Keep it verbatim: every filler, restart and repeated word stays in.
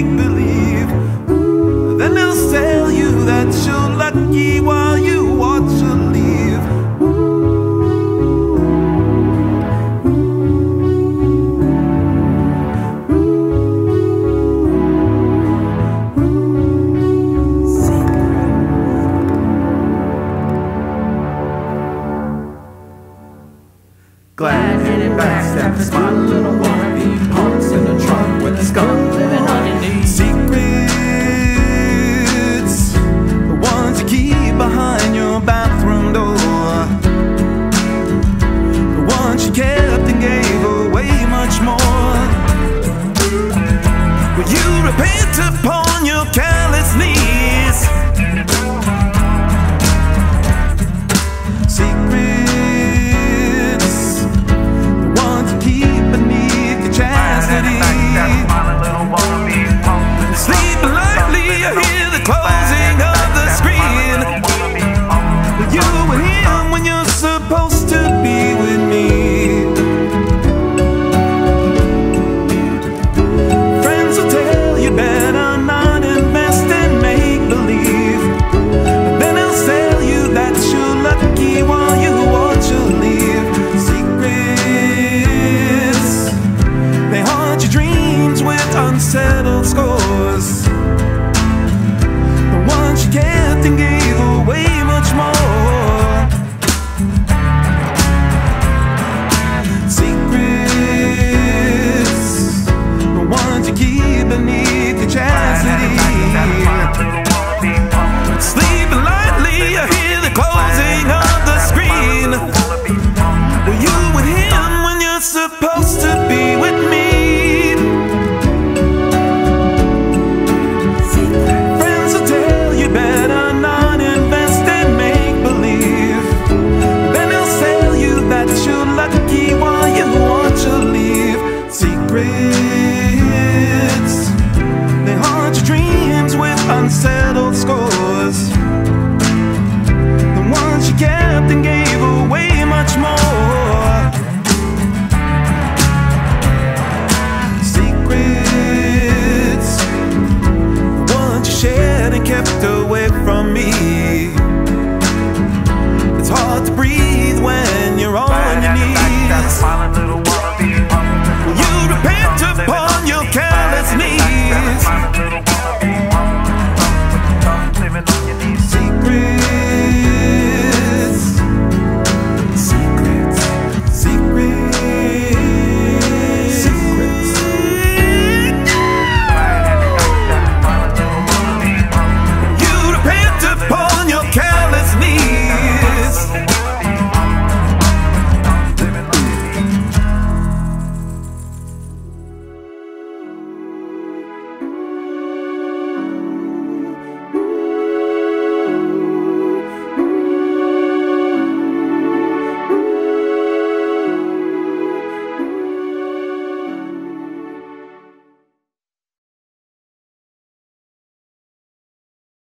make believe. Then they'll tell you that you're lucky while you watch her leave. Glad hitting backstab, smile a little wannabe punks in the trunk with a skunk living underneath. Secrets, the ones you keep behind your bathroom door, the ones you kept and gave away much more. Will you repent upon your callous knees? Secrets, sleep lightly, I hear the closing of the screen. You and him when you're supposed to be with me. Friends will tell you better not invest and make believe. And then they'll tell you that you're lucky while you watch her leave. Secrets, they haunt your dreams with unsettled scores, the ones you kept and gave away much more. Secrets, the ones you keep beneath your chastity. Sleeping lightly, I hear the closing of the screen. Were you with him when you're supposed to be with me? Secrets, they haunt your dreams with unsettled scores, the ones you kept and gave away much more. Secrets, the ones you shared and kept away from me. It's hard to breathe when you're on your knees. You repent upon your careless knees.